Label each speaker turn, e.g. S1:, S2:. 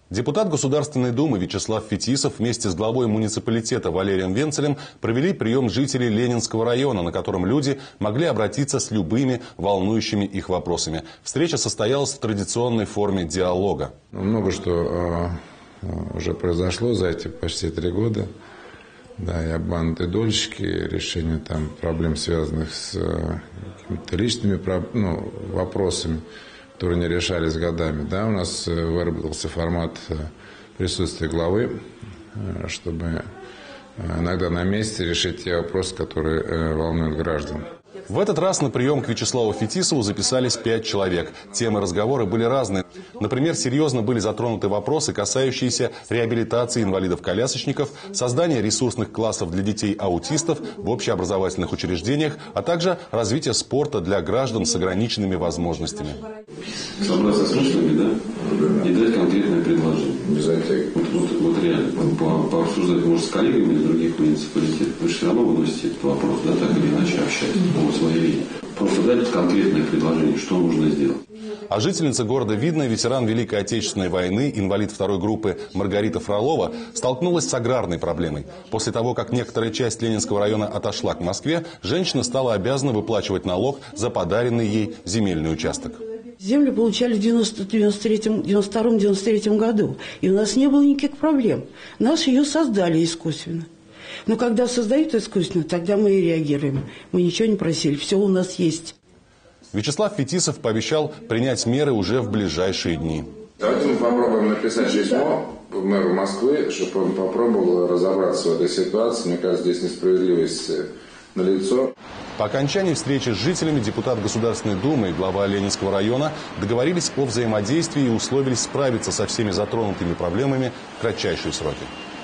S1: Депутат Государственной Думы Вячеслав Фетисов вместе с главой муниципалитета Валерием Венцелем провели прием жителей Ленинского района, на котором люди могли обратиться с любыми волнующими их вопросами. Встреча состоялась в традиционной форме диалога.
S2: Много что уже произошло за эти почти 3 года. Да, и обманутые дольщики, решение проблем, связанных с какими-то личными вопросами, которые не решались годами. Да, у нас выработался формат присутствия главы, чтобы иногда на месте решить те вопросы, которые волнуют граждан.
S1: В этот раз на прием к Вячеславу Фетисову записались 5 человек. Темы разговора были разные. Например, серьезно были затронуты вопросы, касающиеся реабилитации инвалидов-колясочников, создания ресурсных классов для детей-аутистов в общеобразовательных учреждениях, а также развития спорта для граждан с ограниченными возможностями.
S3: Собраться с мыслями, да? И дать конкретное предложение. Вот реально. Пообсуждать, может, с коллегами из других муниципалитетов. Вы же все равно выносите этот вопрос, да, так или иначе общаясь. Просто дать конкретное предложение, что нужно сделать.
S1: А жительница города Видное, ветеран Великой Отечественной войны, инвалид 2-й группы Маргарита Фролова, столкнулась с аграрной проблемой. После того, как некоторая часть Ленинского района отошла к Москве, женщина стала обязана выплачивать налог за подаренный ей земельный участок.
S4: Землю получали в 92-93 году, и у нас не было никаких проблем. Нас ее создали искусственно. Но когда создают искусственно, тогда мы и реагируем. Мы ничего не просили, все у нас есть.
S2: Вячеслав Фетисов пообещал принять меры уже в ближайшие дни. Давайте мы попробуем написать письмо мэру Москвы, чтобы он попробовал разобраться в этой ситуации. Мне кажется, здесь несправедливость налицо.
S1: По окончании встречи с жителями депутат Государственной Думы и глава Ленинского района договорились о взаимодействии и условились справиться со всеми затронутыми проблемами в кратчайшие сроки.